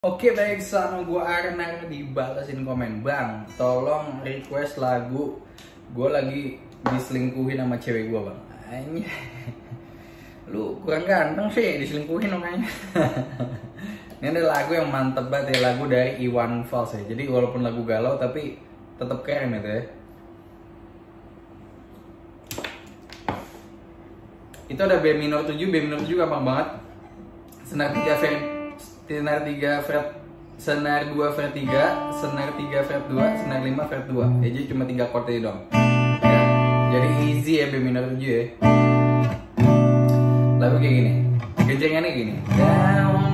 Oke baik, sama gue Arnar dibatasin komen. Bang, tolong request lagu. Gue lagi diselingkuhin sama cewek gue bang. Anjay, lu kurang ganteng sih diselingkuhin namanya. Ini ada lagu yang mantep banget ya, lagu dari Iwan Fals ya. Jadi walaupun lagu galau tapi tetap keren gitu ya. Itu ada B minor 7 gampang banget. Senar 3 fret, senar 2 fret 3, senar 3 fret 2, senar 5 fret 2. Jadi cuma 3 chord aja dong. Ya. Jadi easy ya B minor 7 ya. Lagu kayak gini. Genjengannya gini. Down